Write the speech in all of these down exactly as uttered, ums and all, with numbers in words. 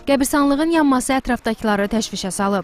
Qəbirstanlığın yanması ətrafdakıları təşvişə salıb.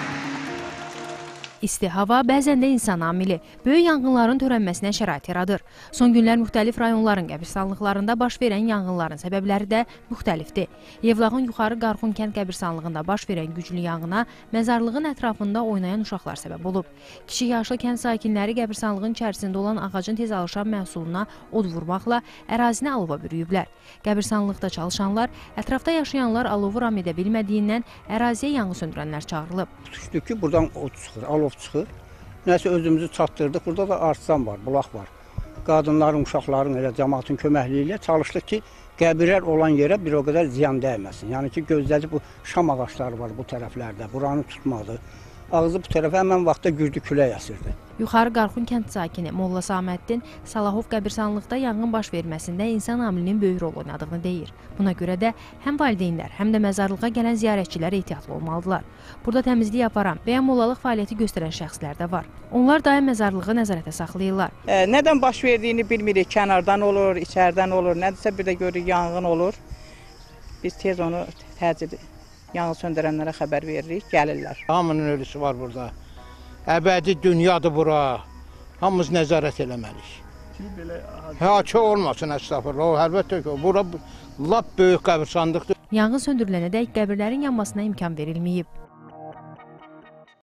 İsti hava bəzən də insan amili, böyük yanğınların törənməsinə şərait yaradır. Son günlər müxtəlif rayonların qəbirstanlıqlarında baş verən yanğınların səbəbləri də müxtəlifdir. Yevlağın Yuxarı Qarxun kənd qəbirstanlığında baş verən güclü yanğına məzarlığın ətrafında oynayan uşaqlar səbəb olub. Kiçik yaşlı kənd sakinləri qəbirstanlığın içərisində olan ağacın tez alışan məhsuluna od vurmaqla ərazini alova bürüyüblər. Qəbirstanlıqda çalışanlar, ətrafda yaşayanlar alovu ram edə bilmədiyindən əraziyə yanğı söndürənlər çağırılıb. Düşdük ki, buradan od çıxır, alov çıxır. Nəsə özümüzü çatdırdıq. Burada da artsan var, bulaq var. Qadınların, uşaqların, elə cəmaatın köməkliyi ilə çalışdıq ki, qəbirlər olan yerə bir o qədər ziyan dəyməsin. Yəni ki, gözdəci bu şam ağacları var bu tərəflərdə, buranı tutmadı. Ağzı bu tərəfə həmən vaxtda güclü külək əsirdi. Yuxarı Qarxun kənd sakini Molla Saməddin Salahov qəbirstanlıqda yanğın baş verməsində insan amilinin böyük rol oynadığını deyir. Buna görə də həm valideynlər, həm də məzarlığa gələn ziyarətçilər ehtiyatlı olmalıdırlar. Burada təmizlik aparan və ya mollalıq fəaliyyəti göstərən şəxslər də var. Onlar daim məzarlığı nəzarətə saxlayırlar. E, nədən baş verdiyini bilmirik. Kənardan olur, içərdən olur, nədirsə bir də görürük yanğın olur. Biz tez onu təcil yanğın söndürənlərə xəbər veririk, gəlirlər. Hamının ölüsü var burada. Əbədi dünyadır bura. Hamımız nəzarət eləməliyik. Həkə olmasın, əstəğfurullah. Əlbəttə ki, bura lap böyük qəbirstanlıqdır. Yanğın söndürülənədək qəbirlərin yanmasına imkan verilməyib.